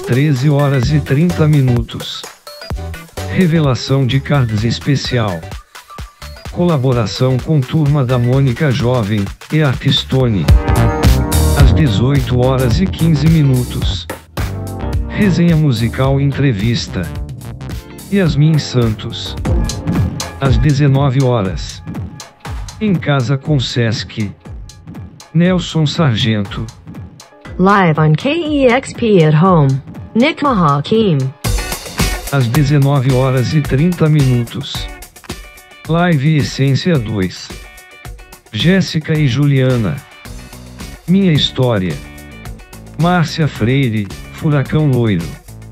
13 horas e 30 minutos. Revelação de cards especial. Colaboração com Turma da Mônica Jovem e Artistone. Às 18 horas e 15 minutos. Resenha musical entrevista. Yasmin Santos. Às 19 horas. Em Casa com Sesc. Nelson Sargento. Live on KEXP at Home. Nick Hakim. Às 19 horas e 30 minutos. Live Essência 2. Jéssica e Juliana. Minha História. Márcia Freire, Furacão Loiro.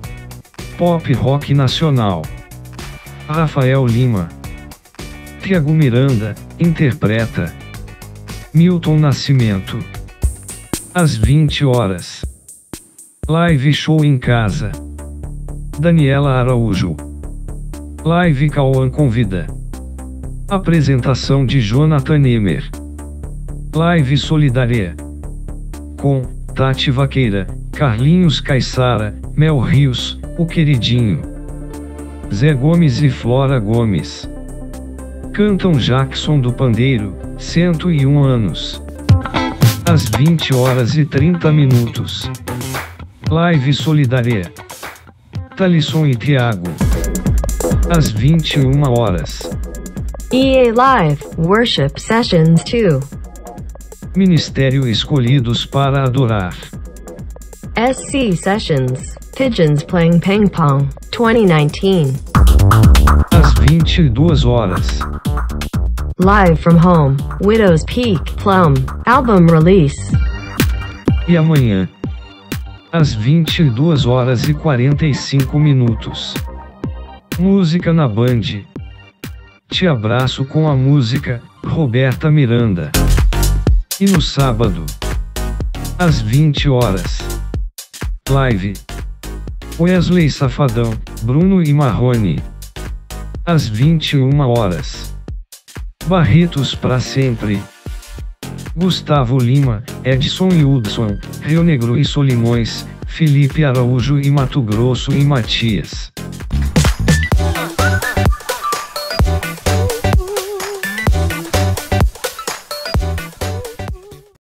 Pop Rock Nacional. Rafael Lima. Tiago Miranda, interpreta. Milton Nascimento. Às 20 horas. Live Show em Casa. Daniela Araújo. Live Cauã convida. Apresentação de Jonathan Emer. Live Solidária. Com Tati Vaqueira, Carlinhos Caissara, Mel Rios, o Queridinho. Zé Gomes e Flora Gomes. Cantam Jackson do Pandeiro, 101 anos. Às 20 horas e 30 minutos. Live Solidária. Talisson e Thiago. Às 21 horas. EA Live, Worship Sessions 2. Ministério Escolhidos para Adorar. SC Sessions, Pigeons Playing Ping Pong, 2019. Às 22 horas. Live from Home, Widow's Peak, Plum, Album Release. E amanhã. Às 22 horas e 45 minutos. Música na Band. Te abraço com a música, Roberta Miranda. E no sábado. Às 20 horas. Live. Wesley Safadão, Bruno e Marrone. Às 21 horas. Barretos pra sempre. Gustavo Lima, Edson e Hudson, Rio Negro e Solimões, Felipe Araújo e Mato Grosso e Matias.